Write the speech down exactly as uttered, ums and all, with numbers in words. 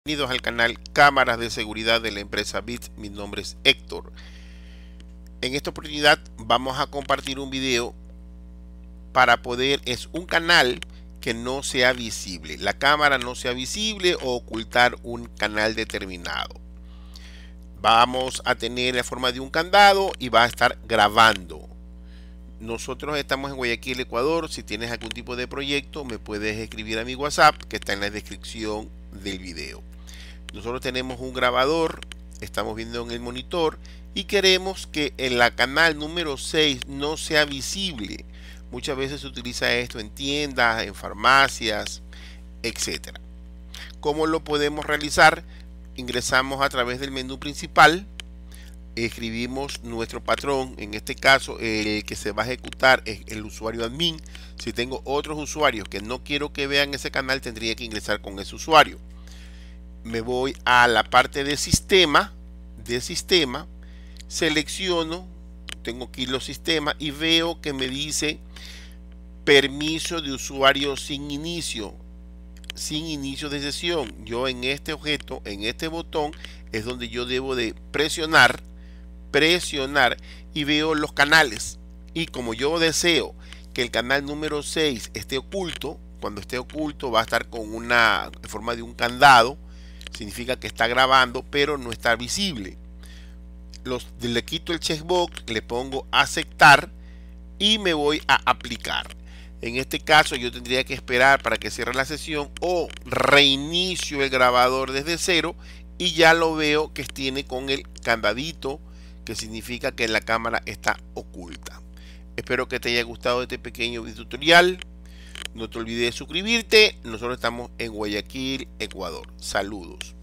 Bienvenidos al canal Cámaras de Seguridad de la empresa Bits. Mi nombre es Héctor. En esta oportunidad vamos a compartir un video para poder, es un canal que no sea visible, la cámara no sea visible o ocultar un canal determinado. Vamos a tener la forma de un candado y va a estar grabando. Nosotros estamos en Guayaquil, Ecuador. Si tienes algún tipo de proyecto, me puedes escribir a mi WhatsApp que está en la descripción del video. Nosotros tenemos un grabador, estamos viendo en el monitor y queremos que en la canal número seis no sea visible. Muchas veces se utiliza esto en tiendas, en farmacias, etcétera. ¿Cómo lo podemos realizar? Ingresamos a través del menú principal, escribimos nuestro patrón, en este caso el que se va a ejecutar es el usuario admin. Si tengo otros usuarios que no quiero que vean ese canal, tendría que ingresar con ese usuario. Me voy a la parte de sistema, de sistema, selecciono, tengo aquí los sistemas y veo que me dice permiso de usuario sin inicio, sin inicio de sesión. Yo en este objeto, en este botón, es donde yo debo de presionar, presionar y veo los canales. Y como yo deseo que el canal número seis esté oculto, cuando esté oculto va a estar con una en forma de un candado. Significa que está grabando pero no está visible. Los, le quito el checkbox, le pongo aceptar y me voy a aplicar. En este caso yo tendría que esperar para que cierre la sesión o reinicio el grabador desde cero y ya lo veo que tiene con el candadito, que significa que la cámara está oculta. Espero que te haya gustado este pequeño video tutorial. No te olvides de suscribirte. Nosotros estamos en Guayaquil, Ecuador. Saludos.